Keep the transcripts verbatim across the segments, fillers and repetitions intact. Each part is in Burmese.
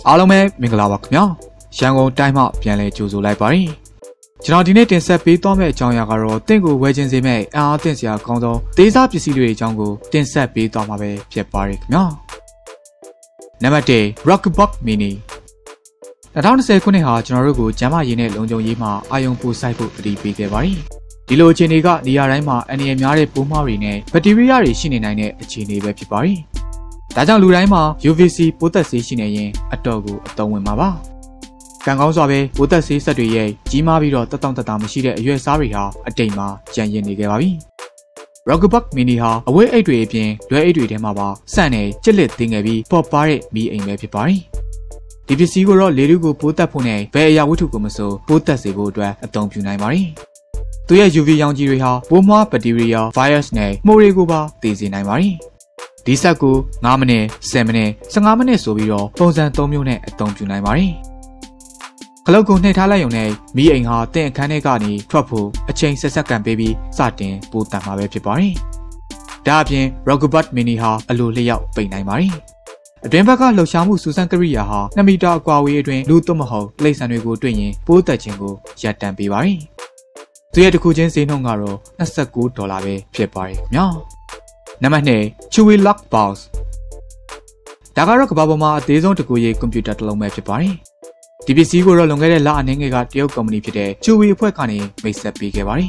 အားလုံးပဲမင်္ဂလာပါခင်ဗျာရန်ကုန်တိုင်းမှပြန်လဲကြိုဆိုလိုက်ပါတယ်ကျွန်တော်ဒီနေ့တင်ဆက်ပေးသွားမယ့်အကြောင်းအရာကတော့တင့်ကိုဝယ်ခြင်းစေမဲ့အအားသင့်စရာကောင်းသောဒေသပစ္စည်းတွေအကြောင်းကိုတင်ဆက်ပေးသွားမှာပဲဖြစ်ပါတယ်ခင်ဗျာနံပါတ် Rockbox Mini ၂၀၂၀ခုနှစ်ဟာကျွန်တော်တို့ကိုကျန်းမာရေးနဲ့လုံခြုံရေးမှာအာရုံပိုစိုက်ဖို့တတိပေးခဲ့ပါတယ်ဒီလိုအခြေအနေကနေရာတိုင်းမှာအန္တရာယ်များတဲ့ပိုးမွှားတွေနဲ့ဘက်တီးရီးယားတွေရှိနေနိုင်တဲ့အခြေအနေပဲဖြစ်ပါတယ်ဒါကြောင့်လူတိုင်းမှာ ယူ ဗီ စီ ပိုးသက်ဆေးရှိနေရင်အတော်ကိုအသုံးဝင်မှာပါကံကောင်းစွာပဲပိုးသက်ဆေးဆက်တွေရဲ့ကြီးမားပြီးတော့တက်တောင့်တက်တာမရှိတဲ့အရွယ်စားတွေဟာအတိမ်မှာကြံရင်နေခဲ့ပါပြီ Rockbox Mini ဟာအဝေးအိတ်တွေအပြင်လွယ်အိတ်တွေထဲမှာပါစန့်နေကြစ်လက်သိငယ်ပြီးပေါ်ပါတဲ့မီးအိမ်ပဲဖြစ်ပါတယ်ဒီပစ္စည်းကိုတော့လေထုကိုပိုးသက်ဖို့နဲ့ဘယ်အရာဝတ္ထုကိုမဆိုပိုးသက်စေဖို့အတွက်အသုံးပြုနိုင်ပါတယ်သူရဲ့ ယူ ဗီ ရောင်ခြည်တွေဟာပိုးမွှားဘက်တီးရီးယား virus နဲ့မှိုတွေကိုပါသေစေနိုင်ပါတယ်ဒီဆက်ကို၅မိနစ်၁၀မိနစ်၁၅မိနစ်ဆိုပြီးတော့ပုံစံ၃မျိုးနဲ့အသုံးပြုနိုင်ပါတယ်ခလုတ်ကိုနှိပ်ထားလိုက်ရုံနဲ့မီးအိမ်ဟာတင့်အခန်းထဲကနေထွက်ဖို့အချိန်ဆက်စက္ကန့်ပေးပြီးစတင်ပိုးတတ်မှာပဲဖြစ်ပါတယ်ဒါအပြင် Rockbox Mini ဟာအလိုလျောက်ပိတ်နိုင်ပါတယ်အတွင်းဘက်ကလှုပ်ရှားမှုစူးစမ်းကိရိယာဟာနှစ်မီတာအကွာအဝေးအတွင်းလူသွတ်မဟုတ်တိရစ္ဆာန်တွေကိုတွေ့ရင်ပိုးတက်ခြင်းကိုရပ်တန့်ပေးပါတယ်သူရဲ့တစ်ခုချင်းဈေးနှုန်းကတော့၂၉ဒေါ်လာပဲဖြစ်ပါတယ်ခင်ဗျာနံပါတ်၂ Chewy Lock Box ဒါကတော့ကမ္ဘာပေါ်မှာအသေးဆုံးတကူရေးကွန်ပျူတာတစ်လုံးပဲဖြစ်ပါတယ်ဒီပစ္စည်းကိုတော့လွန်ခဲ့တဲ့လအနည်းငယ်ကတရုတ်ကုမ္ပဏီဖြစ်တဲ့ Chewy အဖွဲ့ကနေမိတ်ဆက်ပေးခဲ့ပါတယ်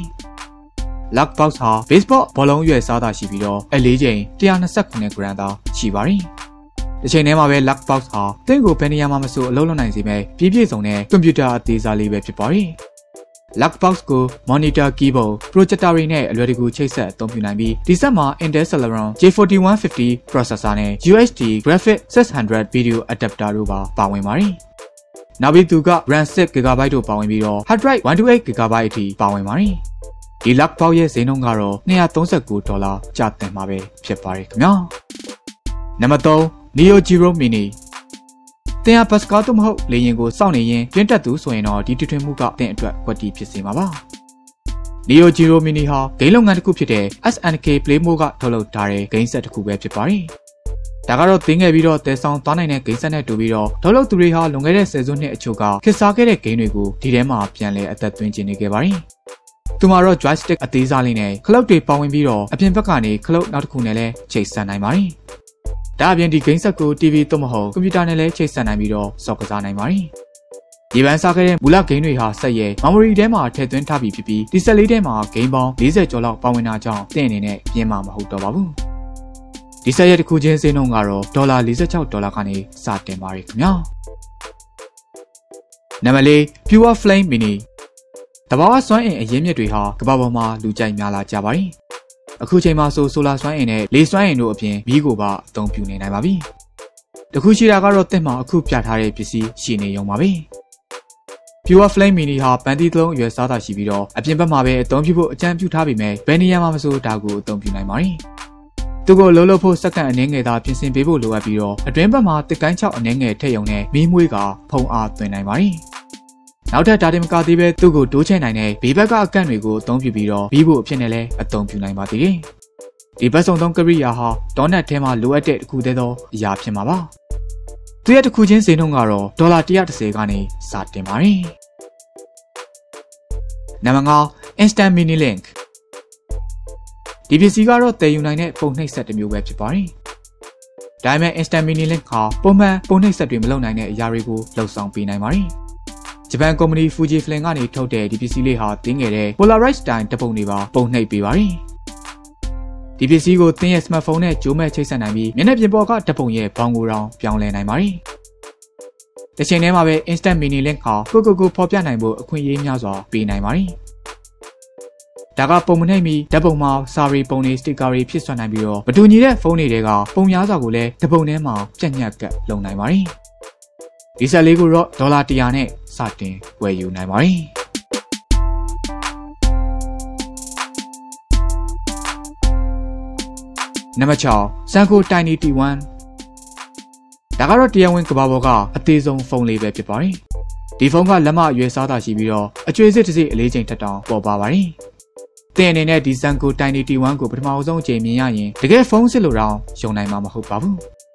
Lock Box ဟာ baseball ဘောလုံးရွယ်စားတာရှိပြီးတော့အလေးချိန်၁၂၇ဂရမ်သာရှိပါတယ်ဒီချိန်ထဲမှာပဲ Lock Box ဟာတင့်ကိုဘယ်နေရာမှာမဆိုအလုပ်လုပ်နိုင်စေမဲ့ပြည့်ပြည့်စုံတဲ့ကွန်ပျူတာအသေးစားလေးပဲဖြစ်ပါတယ် Lock Box ကို monitor keyboard projector တွေနဲ့အလွယ်တကူချိတ်ဆက်အသုံးပြုနိုင်ပြီးဒီဆက်မှာ Intel Celeron J four one five zero processor နဲ့ U H D Graphics six hundred video adapter တို့ပါပါဝင်ပါတယ်နောက်ပြီးသူက RAM six gigabyte တို့ပါဝင်ပြီးတော့ hard drive one twenty-eight gigabyte အထိပါဝင်ပါတယ်ဒီ Lock Box ရဲ့ဈေးနှုန်းကတော့၂၃၉ဒေါ်လာကျသင့်မှာပဲဖြစ်ပါတယ်ခင်ဗျာနံပါတ်၃ Neo Geo Mini တင်ရဘတ်စကားတို့မဟုတ်လေရင်ကိုစောင့်နေရင်ပြင်းတက်သူဆိုရင်တော့ဒီတထွင်မှုကတင်အတွက်ကွက်တီဖြစ်စေမှာပါ Neo Geo Mini ဟာဂိမ်းလုပ်ငန်းတစ်ခုဖြစ်တဲ့ S N K Play Mode ကထုတ်လုပ်ထားတဲ့ဂိမ်းဆက်တစ်ခုပဲဖြစ်ပါတယ်ဒါကတော့သင်ခဲ့ပြီးတော့တဲဆောင်သွားနိုင်တဲ့ဂိမ်းဆက်နဲ့တူပြီးတော့ထုတ်လုပ်သူတွေဟာလွန်ခဲ့တဲ့ဆယ်စုနှစ်အချို့ကခေတ်စားခဲ့တဲ့ဂိမ်းတွေကိုဒီထဲမှာပြန်လည်အသက်သွင်းခြင်းနေခဲ့ပါတယ်သူမှာတော့ joystick အသေးစားလေးနဲ့ခလုတ်တွေပါဝင်ပြီးတော့အပြင်ဘက်ကနေခလုတ်နောက်တစ်ခုနဲ့လည်းချိတ်ဆက်နိုင်ပါတယ်ဒါအပြင်ဒီဂိမ်းဆက်ကို တီဗီ သို့မဟုတ်ကွန်ပျူတာနဲ့လည်းချိတ်ဆက်နိုင်ပြီးတော့စော့ကစားနိုင်ပါတယ်ဒီပန်းစားခဲ့တဲ့မူလဂိမ်းတွေဟာဆက်ရဲ့ memory ထဲမှာထည့်သွင်းထားပြီးဖြစ်ပြီးဒီဆက်လေးထဲမှာဂိမ်းပေါင်း၄၀ကျော်လောက်ပါဝင်တာကြောင့်တင့်အနေနဲ့ပြင်းမှာမဟုတ်တော့ပါဘူးဒီဆက်ရဲ့တစ်ခုချင်းဈေးနှုန်းကတော့ဒေါ်လာ၄၆ဒေါ်လာကနေစတင်ပါတယ်ခင်ဗျာနံပါတ်၄ Pure Flame Mini တဘာဝစွမ်းအင်အရင်းမြစ်တွေဟာကမ္ဘာပေါ်မှာလူကြိုက်များလာကြပါတယ်အခုချိန်မှာဆိုဆိုလာစွမ်းအင်နဲ့လေစွမ်းအင်တို့အပြင်မီးကိုပါအသုံးပြုနေနိုင်ပါပြီတခုရှိတာကတော့တက်မှာအခုပြထားတဲ့ပစ္စည်းရှိနေရုံပါပဲ Pure Flame Mini ဟာပန်တီသုံးအရွယ်စားတာရှိပြီးတော့အပြင်ဘက်မှာပဲအသုံးပြုဖို့အကြံပြုထားပေမဲ့ဘယ်နေရာမှာမဆိုဒါကိုအသုံးပြုနိုင်ပါတယ်သူကိုလှုပ်လှုပ်ဖို့စက္ကန့်အနည်းငယ်သာပြင်ဆင်ပေးဖို့လိုအပ်ပြီးတော့အတွင်းဘက်မှာတစ်ကိုင်းချောက်အနည်းငယ်ထည့်ရုံနဲ့မီးမွေးကဖုံအားသွင်းနိုင်ပါတယ်နောက်ထပ်ဒါတင်မကသေးပဲသူ့ကိုတိုးချဲ့နိုင်တဲ့ဘေးဘက်ကအကန့်တွေကိုအသုံးပြုပြီးတော့ပြီးဖို့အဖြစ်နဲ့လည်းအသုံးပြုနိုင်ပါသေးတယ်ဒီဘက်စုံသုံးကိရိယာဟာဒေါနက်ထဲမှာလိုအပ်တဲ့တစ်ခုတည်းသောအရာဖြစ်မှာပါသူရဲ့တစ်ခုချင်းဈေးနှုန်းကတော့ဒေါ်လာone hundred tenကနေစတင်ပါတယ်နံပါတ်၅ Instant Mini Link ဒီပစ္စည်းကတော့တည်ယူနိုင်တဲ့ပုံနှိပ်ဆက်တစ်မျိုးပဲဖြစ်ပါတယ်ဒါပေမဲ့ Instant Mini Link ဟာပုံမှန်ပုံနှိပ်ဆက်တွေမလုပ်နိုင်တဲ့အရာတွေကိုလှုပ်ဆောင်ပေးနိုင်ပါတယ်ဂျပန်ကုမ္ပဏီ Fujifilm ကနေထုတ်တဲ့ဒီပစ္စည်းလေးဟာတင်းငယ်တဲ့ Polaroid style ဓာတ်ပုံတွေပါပုံနှိပ်ပေးပါတယ်ဒီပစ္စည်းကိုသင်ရဲ့ smartphone နဲ့ကြိုးမဲ့ချိတ်ဆက်နိုင်ပြီးမျက်နှာပြင်ပေါ်ကဓာတ်ပုံရဲ့ဘောင်ကိုတောင်ပြောင်းလဲနိုင်ပါတယ်တစ်ချိန်တည်းမှာပဲ Instant Mini Link ဟာကိုကိုကိုဖော်ပြနိုင်ဖို့အခွင့်အရေးများစွာပေးနိုင်ပါတယ်ဒါကပုံမနှိပ်မီဓာတ်ပုံမှာစာရီပုံတွေစတစ်ကာတွေဖြစ်ဆွနိုင်ပြီးတော့မတူညီတဲ့ဖုန်းတွေကပုံများစွာကိုလည်းဓာတ်ပုံထဲမှာပြက်ညက်ကပ်လုံနိုင်ပါတယ်ဒီဆက်လေးကိုတော့ဒေါ်လာone hundredနဲ့စတင်ဝယ်ယူနိုင်ပါတယ်နံပါတ်၆ Sanko Tiny T one ဒါကတော့တရားဝင်ကမ္ဘာပေါ်ကအသေးဆုံးဖုန်းလေးပဲဖြစ်ပါတယ်ဒီဖုန်းကလက်မအရွယ်စားတာရှိပြီးတော့အကျွေးစစ်တစ်စိအလေးချိန်ထက်တောင်ပေါ်ပါပါတယ်တင်အနေနဲ့ဒီ Sanko Tiny T one ကိုပထမအဆုံးအချိန်မြင်ရရင်တကယ်ဖုန်းစစ်လို့တော့ယုံနိုင်မှာမဟုတ်ပါဘူး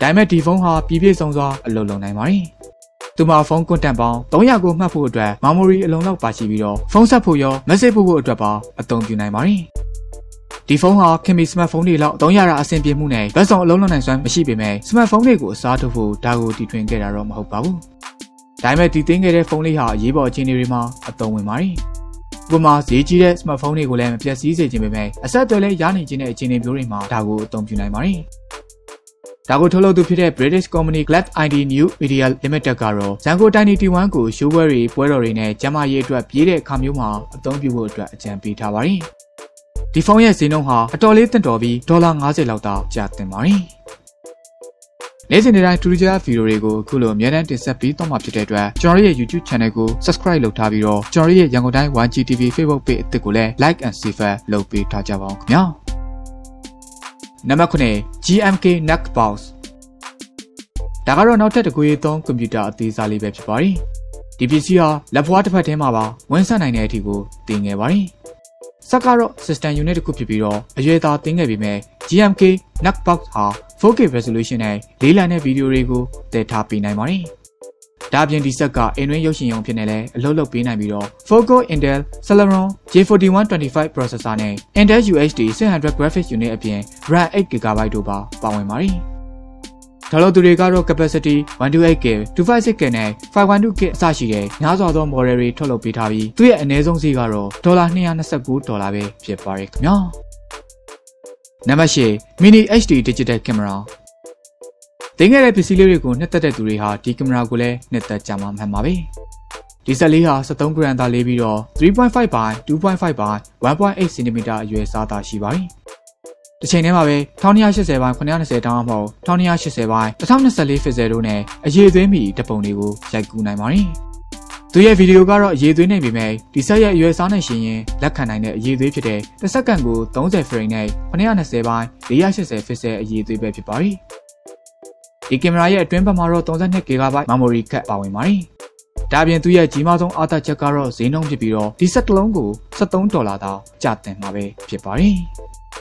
ဒါပေမဲ့ဒီဖုန်းဟာပြည့်ပြည့်စုံစွာအလုပ်လုပ်နိုင်ပါတယ်။သူမှာဖုန်းကွန်တန့်ပေါင်းသုံးရာကိုမှတ်ဖို့အတွက် memory အလုံးလောက်ပါရှိပြီးတော့ဖုန်းဆက်ဖို့ရော message ပို့ဖို့အတွက်ပါအသုံးပြုနိုင်ပါတယ်။ဒီဖုန်းဟာခင်မီ smartphone တွေလောက်သုံးရတာအဆင်ပြေမှုနဲ့ဘက်ဆောင်အလုံးလုံးနိုင်စွမ်းမရှိပေမဲ့ smartphone တွေကိုအစားထိုးဖို့ဒါကိုတီထွင်ခဲ့တာတော့မဟုတ်ပါဘူး။ဒါပေမဲ့ဒီသိမ်းခဲ့တဲ့ဖုန်းလေးဟာအရေးပေါ်အခြေအနေတွေမှာအသုံးဝင်ပါတယ်။ဥပမာဈေးကြီးတဲ့ smartphone တွေကိုလည်းမပြတ်စည်းစေခြင်းပေမဲ့အဆက်အသွယ်လည်းရနိုင်ခြင်းတဲ့အခြေအနေမျိုးတွေမှာဒါကိုအသုံးပြုနိုင်ပါတယ်။ဒါကိုထုတ်လုပ်သူဖြစ်တဲ့ British Company Glad အိုင် ဒီ New Media Limited ကတော့ဇန်ကိုတိုင်းတီဝန်ကိုရှိုးပွဲတွေပွဲတော်တွေနဲ့ကျန်းမာရေးအတွက်ပြေးတဲ့အခါမျိုးမှာအသုံးပြုဖို့အတွက်အကြံပေးထားပါတယ်။ဒီဖုန်းရဲ့ဈေးနှုန်းဟာအတော်လေးတင့်တော်ပြီးဒေါ်လာ၅၀လောက်သာကျသင့်ပါတယ်။နေ့စဉ်နေ့တိုင်းထူးခြားဗီဒီယိုတွေကိုအခုလိုအများနဲ့တင်ဆက်ပေးသွားမှာဖြစ်တဲ့အတွက်ကျွန်တော်ရဲ့ YouTube Channel ကို Subscribe လုပ်ထားပြီးတော့ကျွန်တော်ရဲ့ရန်ကုန်တိုင်း one G T V Facebook Page အသစ်ကိုလည်း Like and Share လုပ်ပေးထားကြပါအောင်ခင်ဗျာ။နံပါတ်ခု G M K Netbox ဒါကတော့နောက်ထပ်တစ်ခုရေးသုံးကွန်ပျူတာအသေးစားလေးပဲဖြစ်ပါတယ်။ဒီပစ္စည်းဟာလက်ဖွားတစ်ဖက်ထဲမှာပါဝင်ဆက်နိုင်တဲ့အထိကိုတင်ငယ်ပါတယ်။စက်ကတော့ System Unit တစ်ခုဖြစ်ပြီးတော့အရွယ်သားတင်ငယ်ပြီးမဲ့ G M K Netbox ဟာ four K resolution နဲ့လေးလံတဲ့ဗီဒီယိုတွေကိုတည်ထားပေးနိုင်ပါတယ်။ဒါအပြင်ဒီစက်ကအိမ်တွင်းရုပ်ရှင်ရုံဖြစ်နေလဲအလုပ်လုပ်ပေးနိုင်ပြီးတော့ four core Intel Celeron J forty-one twenty-five processor နဲ့ Intel U H D six hundred graphics unit အပြင် RAM eight gigabyte တို့ပါပါဝင်ပါတယ်။ဒါလို့သူတွေကတော့ capacity one twenty-eight K two fifty-six K နဲ့five twelve K အစရှိတဲ့များစွာသော model တွေထုတ်လုပ်ပေးထားပြီးသူ့ရဲ့အနည်းဆုံးဈေးကတော့ဒေါ်လာtwo hundred twenty-nineဒေါ်လာပဲဖြစ်ပါတယ်ခင်ဗျာ။နံပါတ်eight Mini H D Digital Camera တင်ခဲ့တဲ့ပစ္စည်းလေးတွေကိုနှစ်သက်တဲ့သူတွေဟာဒီကင်မရာကိုလည်းနှစ်သက်ကြမှာမှန်ပါပဲ။ဒီစက်လေးဟာseventeen gramသားလေးပြီးတော့three point five by two point five by one point eight centimeter အရွယ်စားသားရှိပါတယ်။တစ်ချိန်တည်းမှာပဲtwelve eighty by nine twentyတောင်းမှမဟုတ်twelve eighty by twenty twenty-four ဖစ်ဆယ်တို့နဲ့အရေးသွင်းမိဓပုံတွေကိုရိုက်ကူးနိုင်ပါတယ်။သူရဲ့ဗီဒီယိုကတော့အရေးသွင်းနေပြီမဲ့ဒီစက်ရဲ့အရွယ်စားနဲ့ရှင်ရင်လက်ခံနိုင်တဲ့အရေးသွေးဖြစ်တဲ့တစ်စက္ကန့်ကိုthirty frame နဲ့nine twenty by four eightyဖစ်ဆယ်အရေးသွေးပဲဖြစ်ပါတယ်။ဒီကင်မရာရဲ့အတွင်းဘက်မှာတော့thirty-two gigabyte memory card ပါဝင်ပါတယ်။ဒါပြင်သူရဲ့ကြီးမားဆုံးအားသာချက်ကတော့ဈေးနှုန်းဖြစ်ပြီးတော့ဒီစက်တစ်လုံးကိုseventeenဒေါ်လာသာကျသင့်မှာပဲဖြစ်ပါတယ်။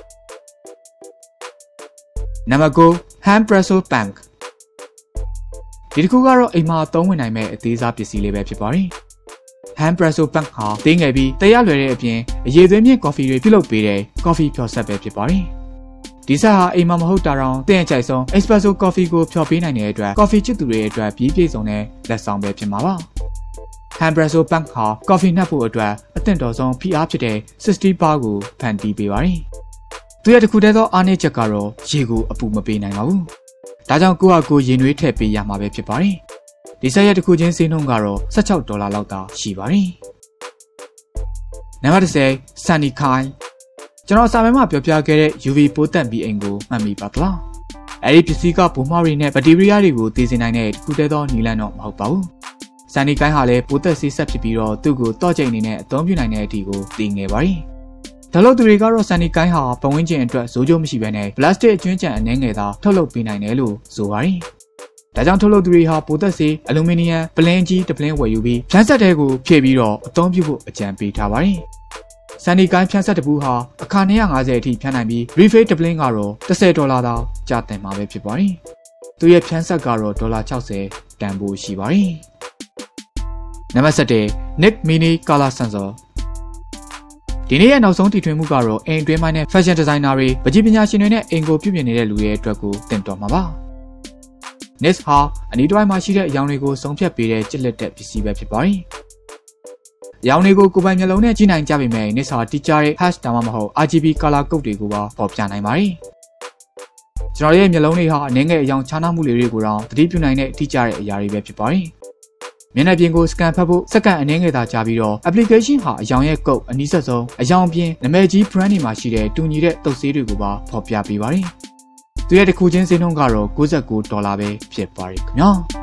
နံပါတ်nine Hand Presso Bank ဒီတစ်ခုကတော့အိမ်မှာအသုံးဝင်နိုင်မဲ့အသေးစားပစ္စည်းလေးပဲဖြစ်ပါတယ်။ Hand Presso Bank ဟာတင်းငယ်ပြီးတရားလွယ်တဲ့အပြင်အရည်သွေးမြင့် coffee တွေပြုလုပ်ပေးတဲ့ coffee ဖြော်စက်ပဲဖြစ်ပါတယ်။ဒီဆက်ဟာအိမ်မှာမဟုတ်တာတောင်တင်းအကြိုက်ဆုံး espresso coffee ကိုဖြော်ပေးနိုင်တဲ့အတွက် coffee ချစ်သူတွေအတွက်ပြီးပြည့်စုံတဲ့လက်ဆောင်ပဲဖြစ်မှာပါ။ Hand Presso Bank ဟာ coffee နှပ်ဖို့အတွက်အသင့်တော်ဆုံးဖိအားဖြစ်တဲ့sixty bar ကိုဖန်တီးပေးပါတယ်။သူရဲ့တစ်ခုတည်းသောအားနည်းချက်ကတော့ရေကိုအပူမပေးနိုင်ပါဘူး။ဒါကြောင့်ကိုယ့်ဟာကိုယ်ရေနွေးထည့်ပေးရမှာပဲဖြစ်ပါတယ်။ဒီဆက်ရဲ့တစ်ခုချင်းဈေးနှုန်းကတော့sixteenဒေါ်လာလောက်သာရှိပါတယ်။နံပါတ်ten Sunny Kai ကျွန်တော်စာမေးမှာပြောပြခဲ့တဲ့ U V ပိုးတန့်ပြီးအိမ်ကိုမှတ်မိပါသလား။အဲဒီပစ္စည်းကပုံမှားတွေနဲ့ဘက်တီးရီးယားတွေကိုတည်စေနိုင်တဲ့တစ်ခုတည်းသောနည်းလမ်းတော့မဟုတ်ပါဘူး။ Sunny Kai ဟာလည်းပိုးသက်ဆေးဆက်ဖြစ်ပြီးတော့သူ့ကိုတော့ကျိန်အနေနဲ့အသုံးပြုနိုင်တဲ့အထိကိုတည်ငယ်ပါတယ်။ဒါလို့သူတွေကတော့ Sunny Kai ဟာပတ်ဝန်းကျင်အတွက်ဇိုးကျိုးမရှိဘဲနဲ့ plastic အကျွင်းကျန်အနှဲငယ်သာထုတ်လုပ်ပေးနိုင်တယ်လို့ဆိုပါတယ်။ဒါကြောင့်ထုတ်လုပ်သူတွေဟာပိုသက်ဆေးအလူမီနီယံပလင်းကြီးတစ်ပလင်းဝယ်ယူပြီးဖြန်းဆက်တဲ့ကိုဖြည့်ပြီးတော့အသုံးပြုဖို့အကြံပေးထားပါတယ်။ Sunny Kai ဖြန်းဆက်တစ်ပူးဟာအခါtwo hundred fiftyအထိဖြန်းနိုင်ပြီး refill တစ်ပလင်းကတော့tenဒေါ်လာသာကျသင့်မှာပဲဖြစ်ပါတယ်။သူရဲ့ဖြန်းဆက်ကတော့ဒေါ်လာsixtyတန်ဖိုးရှိပါတယ်။နံပါတ်seven Nick Mini Color Sensorဒီနေ့ရဲ့နောက်ဆုံးတည်ထွင်မှုကတော့အိမ်အတွင်းပိုင်းနဲ့ fashion designer တွေပကြီးပညာရှင်တွေနဲ့အိမ်ကိုပြုပြင်နေတဲ့လူတွေအတွက်ကိုတင်တော်မှာပါ။ Nest ဟာအနီးတစ်ဝိုက်မှာရှိတဲ့အရောင်တွေကိုစုံဖြတ်ပေးတဲ့ကြစ်လက်တဲ့ပစ္စည်းပဲဖြစ်ပါတယ်။အရောင်တွေကိုကိုယ်ပိုင်မျက်လုံးနဲ့ကြည့်နိုင်ကြပေမဲ့ Nest ဟာတိကျတဲ့ hash ဒါမှမဟုတ် R G B color code တွေကိုပါပေါ်ပြနိုင်ပါတယ်။ကျွန်တော်ရဲ့မျက်လုံးတွေဟာအနည်းငယ်အရောင်ခြားနားမှုတွေကိုတော့သတိပြုနိုင်တဲ့တိကျတဲ့အရာတွေပဲဖြစ်ပါတယ်။မျက်နှာပြင်ကို scan ဖတ်ဖို့စက္ကန့်အနည်းငယ်သာကြာပြီးတော့ application ဟာအရောင်ရဲ့ code အနည်းဆက်ဆုံးအရောင်ပြင်နာမည်ကြီး brand တွေမှာရှိတဲ့တူညီတဲ့တုပ်ဆေးတွေကိုပါဖော်ပြပေးပါတယ်။သူရဲ့တစ်ခုချင်းဈေးနှုန်းကတော့ninety-nineဒေါ်လာပဲဖြစ်ပါတယ်ခင်ဗျာ။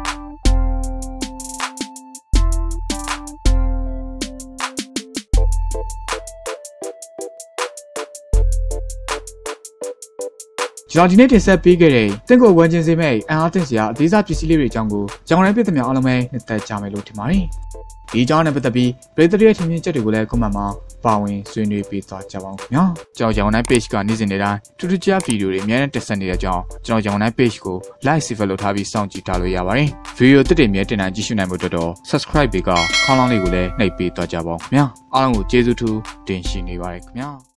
ကျွန်တော်ဒီနေ့တင်ဆက်ပေးခဲ့တဲ့တင့်ကိုဝယ်ခြင်းစေမဲ့အန်အားသင့်စရာအသေးစားပစ္စည်းလေးတွေအကြောင်းကိုကြောင်ရဲပြည့်သမျှအားလုံးပဲနှစ်သက်ကြမယ်လို့ထင်ပါတယ်။ဒီအကြောင်းနဲ့ပတ်သက်ပြီးပရိသတ်ရဲ့ထင်မြင်ချက်တွေကိုလည်း comment မှာပါဝင်ဆွေးနွေးပေးသွားကြပါဦးခင်ဗျာကျွန်တော်ရန်ကုန်တိုင်း page ကနေ့စဉ်နေ့တိုင်းထူးထူးခြားဗီဒီယိုတွေအများနဲ့တက်ဆက်နေတဲ့အကြောင်းကျွန်တော်ရန်ကုန်တိုင်း page ကို like save လုပ်ထားပြီးစောင့်ကြည့်ထားလို့ရပါတယ်ဗီဒီယိုတက်တဲ့မြဲတင်နိုင်ကြည့်ရှုနိုင်ဖို့အတွက်တော့ subscribe ဘေကခေါင်းလောင်းလေးကိုလည်းနှိပ်ပေးသွားကြပါဦးခင်ဗျာအားလုံးကိုကျေးဇူးထူးတင်ရှိနေပါတယ်ခင်ဗျာ